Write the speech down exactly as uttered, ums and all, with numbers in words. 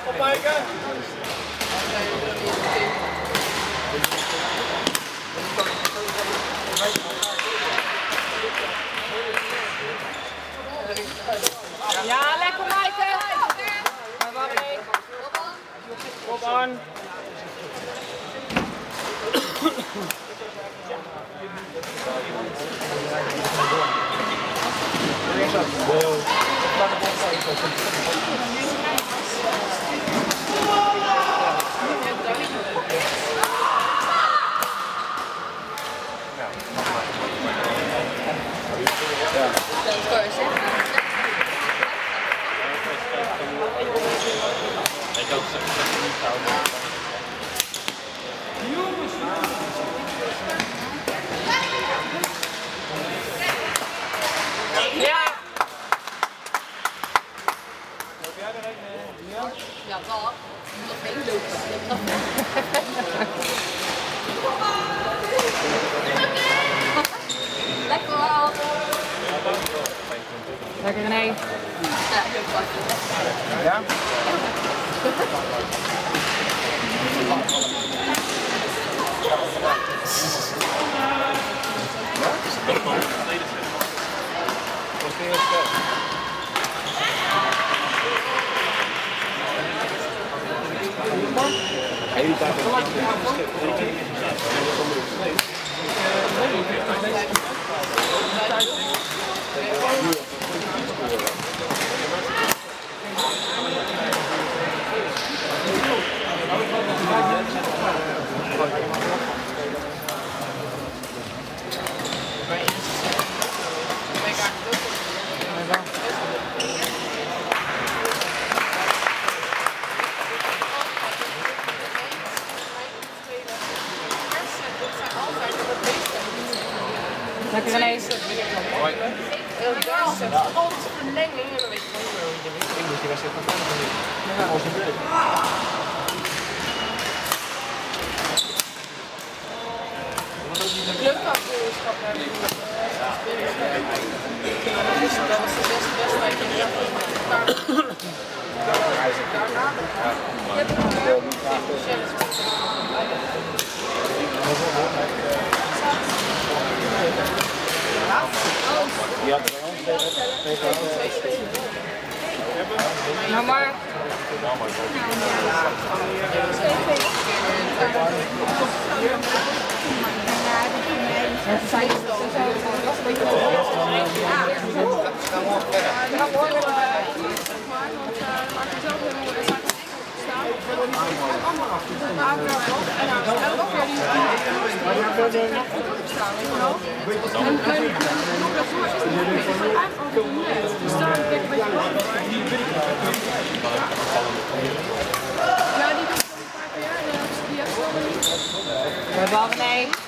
Opwijken. Ja, lekker Maaike. Kom aan. Ik ook zeg dat je niet houden. Ja. Loop jij er een? Ja? Ja, toch? Dat is heel leuk. Lekker wel. Lekker René. Ja, heel goed. Ja? Wat vind je het spel? Hele tijd Lekker René. Hoi. Ja, ze heeft altijd verlenging en dan weet je gewoon wel hoe je weet. Ik moet die wedstrijd van verder doen. Ja, als je wil. Clubkampioenschap hebben we dat was de beste wedstrijd in de Je hebt Die had er bij ons tegen. Nou maar. We hebben al nee.